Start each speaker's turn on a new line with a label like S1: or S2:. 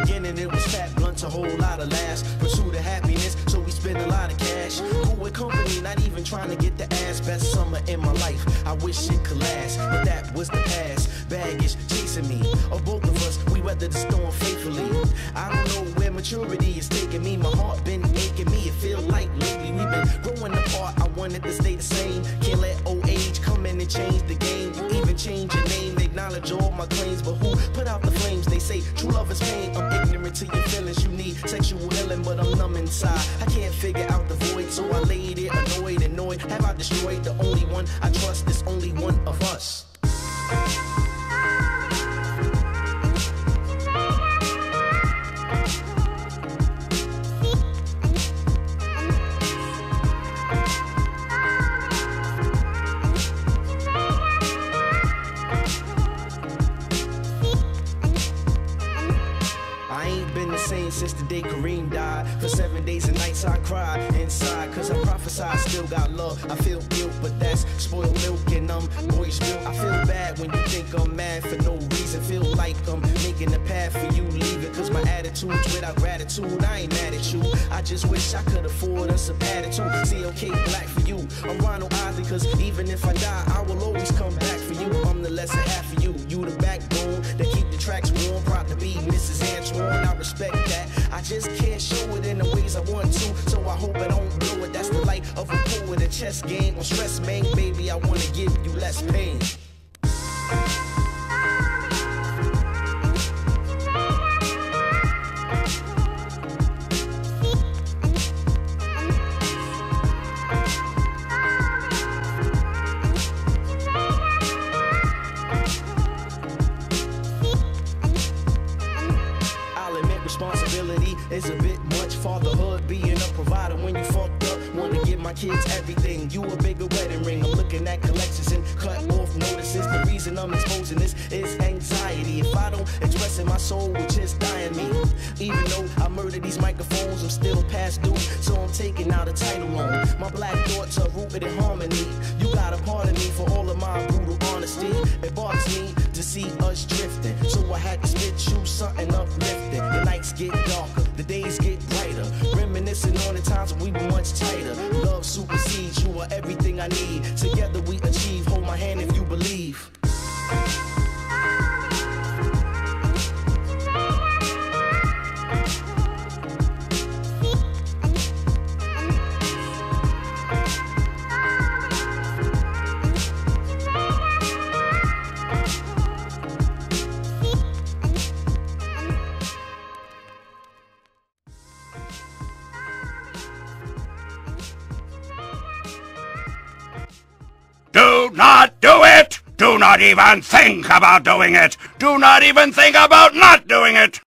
S1: beginning it was fat, blunt, a whole lot of laughs. Pursuit of happiness, so we spend a lot of cash. Cool with company, not even trying to get the ass. Best summer in my life, I wish it could last, but that was the past. Baggage chasing me, of both of us, we weathered the storm faithfully. I don't know where maturity is taking me. My heart been aching me, it feel like lately we've been growing apart. I wanted to stay the same, can't let old age come in and change the game. You even change your name, acknowledge all my claims, but who put out the flames? They say true love is pain. I'm ignorant to your feelings, you need sexual healing, but I'm numb inside. I can't figure out the void, so I laid it, annoyed. Have I destroyed the only one I trust? There's only one of us. Since the day Kareem died, for 7 days and nights I cried inside, cause I prophesied, still got love. I feel guilt, but that's spoiled milk and boy spill. I feel bad when you think I'm mad for no reason. Feel like I'm making the path for you leaving, cause my attitude's without gratitude. I ain't mad at you, I just wish I could afford us some attitude. See, okay, black for you, I'm Ronald Isley, cause even if I die, I will always come back for you. I'm the lesser half of you, you the backbone that keep the tracks warm. Proud to be Mrs. Antoine, I respect that. I just can't show it in the ways I want to, so I hope I don't blow it. That's the light of a pool with a chess game. On stress, man, baby, I wanna give you less pain. Responsibility is a bit much. Fatherhood, being a provider when you fucked up. Wanna give my kids everything. You a bigger wedding ring. I'm looking at collections and cut off notices. The reason I'm exposing this is anxiety. If I don't express it, my soul will just die in me. Even though I murder these microphones, I'm still past due, so I'm taking out a title on. My black thoughts are rooted in harmony. You got a part of me for all of my brutal honesty. It bothers me to see us drifting, so I had to spit you something uplifting. The nights get darker, the days get brighter, reminiscing on the times when we were much tighter. Love supersedes, you are everything I need. Together we achieve, hold my hand if you believe.
S2: Do not do it! Do not even think about doing it! Do not even think about not doing it!